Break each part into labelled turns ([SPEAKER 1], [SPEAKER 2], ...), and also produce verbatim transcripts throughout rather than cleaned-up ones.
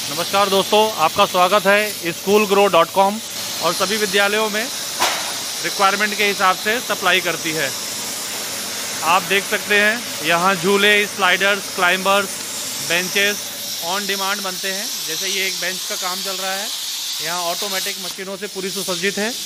[SPEAKER 1] नमस्कार दोस्तों, आपका स्वागत है स्कूल ग्रो डॉट कॉम और सभी विद्यालयों में रिक्वायरमेंट के हिसाब से सप्लाई करती है। आप देख सकते हैं यहाँ झूले, sliders, climbers, benches on demand बनते हैं। जैसे ये एक बेंच का काम चल रहा है, यहाँ ऑटोमेटिक मशीनों से पूरी सुसज्जित है।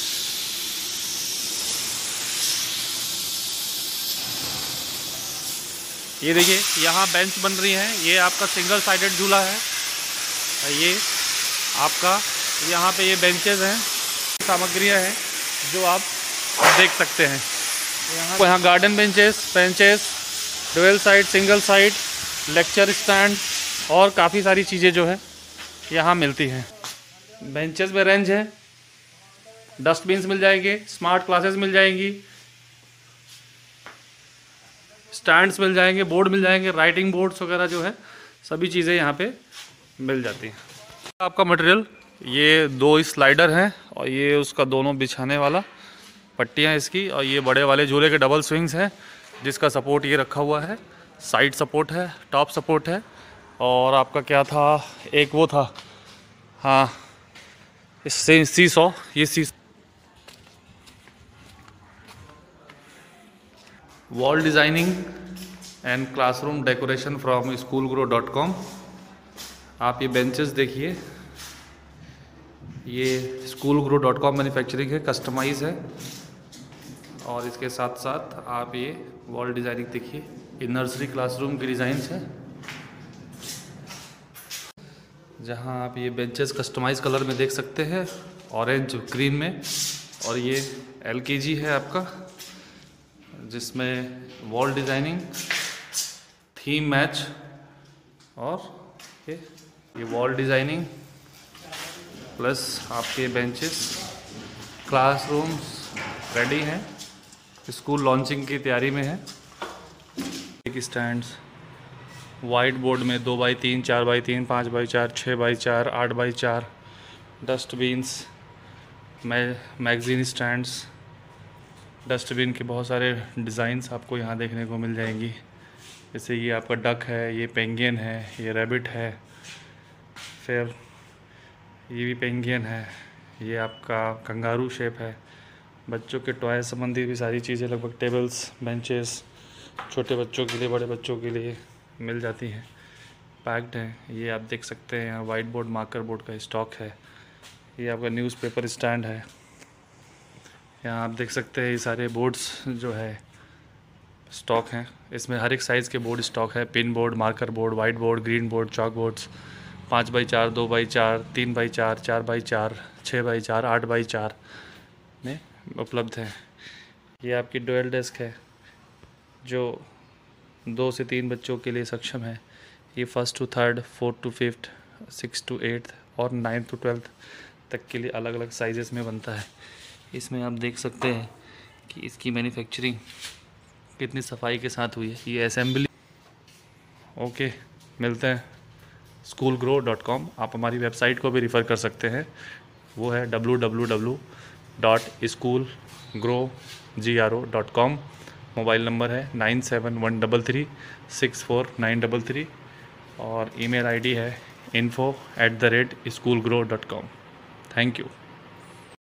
[SPEAKER 1] ये देखिए यहाँ बेंच बन रही हैं। ये आपका सिंगल साइडेड झूला है। ये आपका यहाँ पे ये बेंचेस हैं, सामग्रियाँ हैं जो आप देख सकते हैं। यहाँ यहाँ garden benches, benches, dual side, single side, lecture stand और काफ़ी सारी चीज़ें जो है यहाँ मिलती हैं। बेंचेस में रेंज है, डस्टबिन्स मिल जाएंगे, स्मार्ट क्लासेस मिल जाएंगी, स्टैंड्स मिल जाएंगे, बोर्ड मिल जाएंगे, राइटिंग बोर्ड्स वगैरह जो है सभी चीज़ें यहाँ पे मिल जाती है। आपका मटेरियल ये दो स्लाइडर हैं और ये उसका दोनों बिछाने वाला पट्टियाँ इसकी, और ये बड़े वाले झूले के डबल स्विंग्स हैं जिसका सपोर्ट ये रखा हुआ है। साइड सपोर्ट है, टॉप सपोर्ट है, और आपका क्या था, एक वो था, हाँ इससे सी सौ ये सी wall designing and classroom decoration from school grow dot com. आप ये बेंचेस देखिए, ये school grow dot com manufacturing है, कस्टमाइज है। और इसके साथ साथ आप ये वॉल डिज़ाइनिंग देखिए, ये नर्सरी क्लासरूम की डिज़ाइंस है, जहां आप ये बेंचेस कस्टमाइज कलर में देख सकते हैं, ऑरेंज ग्रीन में। और ये एल के जी है आपका, जिसमें वॉल डिज़ाइनिंग, थीम मैच, और ये ये वॉल डिज़ाइनिंग प्लस आपके बेंचेस, क्लासरूम्स रेडी हैं, स्कूल लॉन्चिंग की तैयारी में है। एक स्टैंड्स वाइट बोर्ड में दो बाई तीन, चार बाई तीन, पाँच बाई चार, छः बाई चार, आठ बाई चार, डस्टबिन्स, मै मैगज़ीन स्टैंड्स, डस्टबिन के बहुत सारे डिज़ाइंस आपको यहाँ देखने को मिल जाएंगी। जैसे ये आपका डक है, ये पेंगुइन है, ये रैबिट है, फिर ये भी पेंगुइन है, ये आपका कंगारू शेप है। बच्चों के टॉय संबंधी भी सारी चीज़ें लगभग टेबल्स, बेंचेस, छोटे बच्चों के लिए, बड़े बच्चों के लिए मिल जाती हैं, पैक्ड हैं। ये आप देख सकते हैं, यहाँ वाइट बोर्ड, मार्कर बोर्ड का स्टॉक है। ये आपका न्यूज़पेपर स्टैंड है। यहाँ आप देख सकते हैं ये सारे बोर्ड्स जो है स्टॉक हैं। इसमें हर एक साइज़ के बोर्ड स्टॉक है, pin board, marker board, white board, green board, chalk boards, पाँच बाई चार, दो बाई चार, तीन बाई चार, चार बाई चार, छः बाई चार, आठ बाई चार में उपलब्ध है। ये आपकी डुअल डेस्क है जो दो से तीन बच्चों के लिए सक्षम है। ये first to third, fourth to fifth, six to eighth और नाइन्थ टू ट्वेल्थ तक के लिए अलग अलग साइजेस में बनता है। इसमें आप देख सकते हैं कि इसकी मैन्युफैक्चरिंग कितनी सफाई के साथ हुई है। ये असेंबली ओके। मिलते हैं स्कूल ग्रो डॉट कॉम। आप हमारी वेबसाइट को भी रिफ़र कर सकते हैं, वो है W W W dot school grow G R O dot com. Mobile number है nine seven one double three six four nine double three और ईमेल आईडी है info at the rate school grow dot com. Thank you.